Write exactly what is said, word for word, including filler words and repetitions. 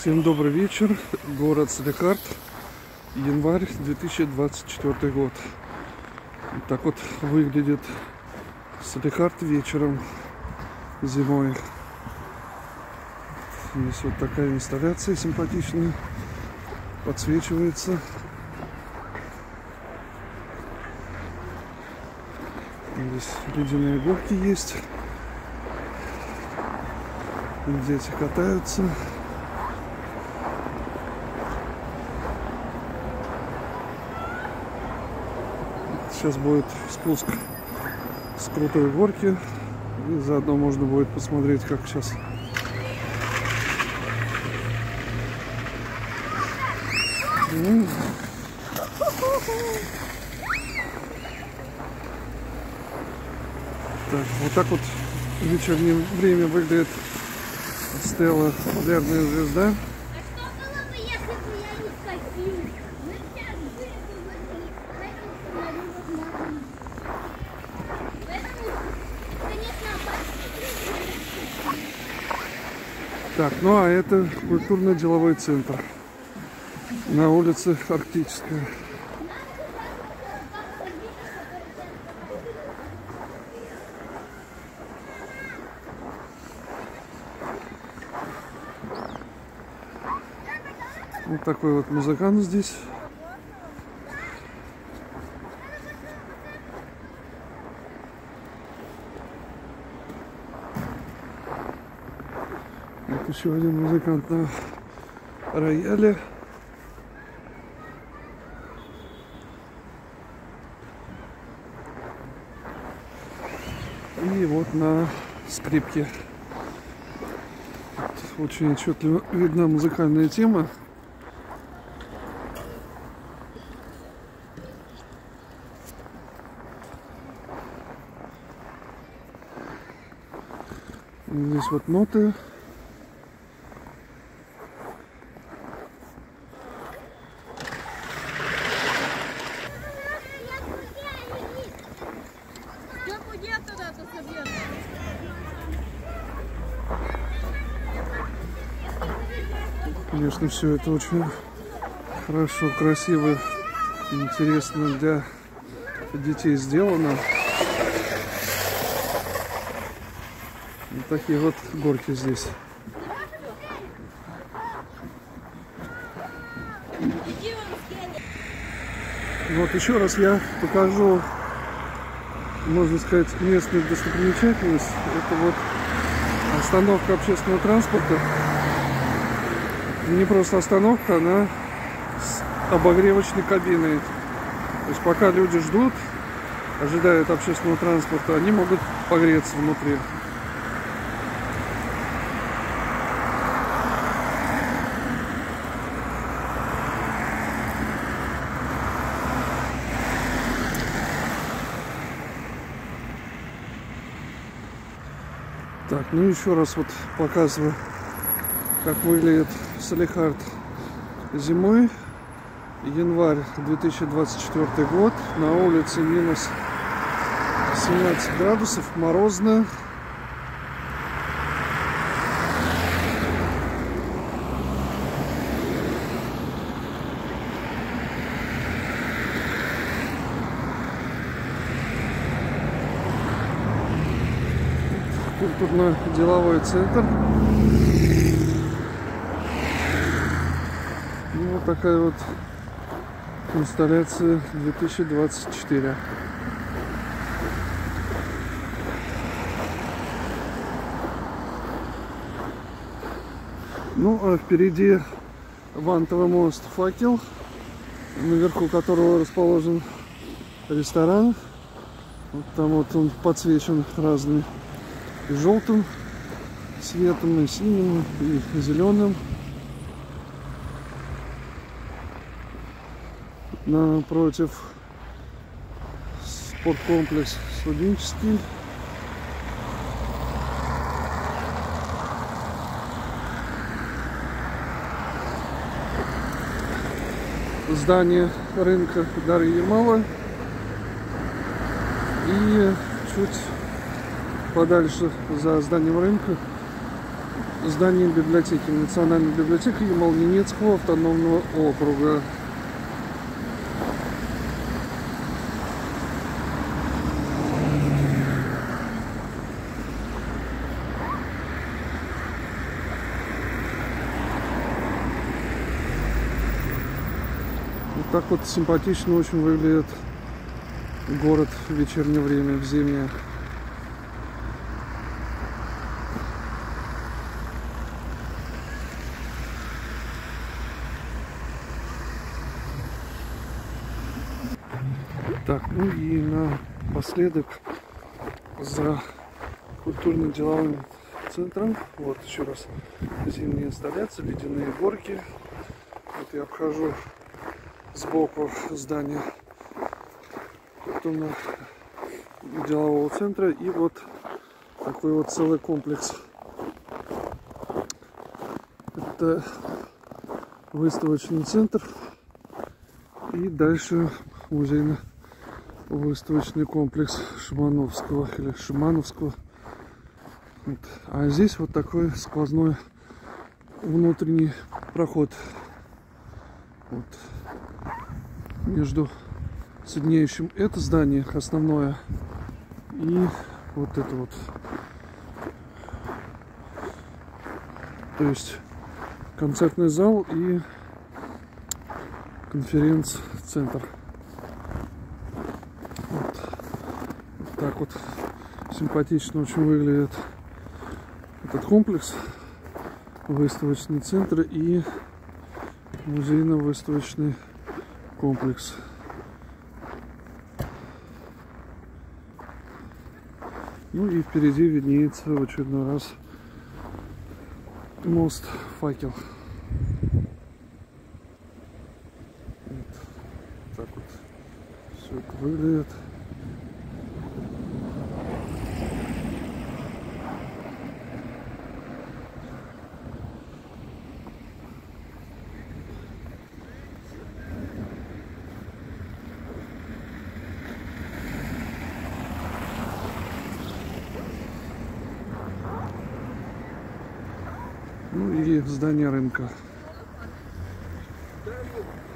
Всем добрый вечер. Город Салехард. Январь две тысячи двадцать четвёртый год. Вот так вот выглядит Салехард вечером зимой. Здесь вот такая инсталляция симпатичная. Подсвечивается. Здесь ледяные горки есть. Дети катаются. Сейчас будет спуск с крутой горки. И заодно можно будет посмотреть, как сейчас так, вот так вот в вечернее время выглядит стела «Полярная звезда». Так, ну а это культурно-деловой центр на улице Арктическая. Вот такой вот музыкант здесь. Вот еще один музыкант на рояле. И вот на скрипке. Тут очень отчетливо видна музыкальная тема. Здесь вот ноты. Конечно, все это очень хорошо, красиво, интересно для детей сделано. Вот такие вот горки здесь. Вот еще раз я покажу, можно сказать, местную достопримечательность. Это вот остановка общественного транспорта. Не просто остановка, она с обогревочной кабиной. То есть пока люди ждут, ожидают общественного транспорта, они могут погреться внутри. Так, ну еще раз вот показываю, как выглядит Салехард зимой. Январь две тысячи двадцать четвёртый год. На улице минус семнадцать градусов, морозно. Культурно-деловой центр. И вот такая вот инсталляция две тысячи двадцать четыре. Ну а впереди вантовый мост «Факел», наверху которого расположен ресторан. Вот там вот он подсвечен разными и желтым цветом, и синим, и зеленым. Напротив спорткомплекс студенческий. Здание рынка Дарьи Ямала. И чуть подальше за зданием рынка здание библиотеки, Национальной библиотеки Ямал-Ненецкого автономного округа. Вот так вот симпатично очень выглядит город в вечернее время, в зимнее. Так, ну и напоследок за культурно-деловым центром, вот еще раз зимняя инсталляция, ледяные горки. Вот я обхожу сбоку здания культурно-делового центра, и вот такой вот целый комплекс. Это выставочный центр, и дальше музейно-выставочный комплекс Шимановского или Шимановского. Вот. А здесь вот такой сквозной внутренний проход. Вот. Между соединяющим это здание основное и вот это вот. То есть концертный зал и конференц-центр. Вот. Вот так вот симпатично очень выглядит этот комплекс, выставочный центр и музейно-выставочный комплекс. Ну и впереди виднеется в очередной раз мост Факел. Вот так вот все это выглядит. Ну и здание рынка.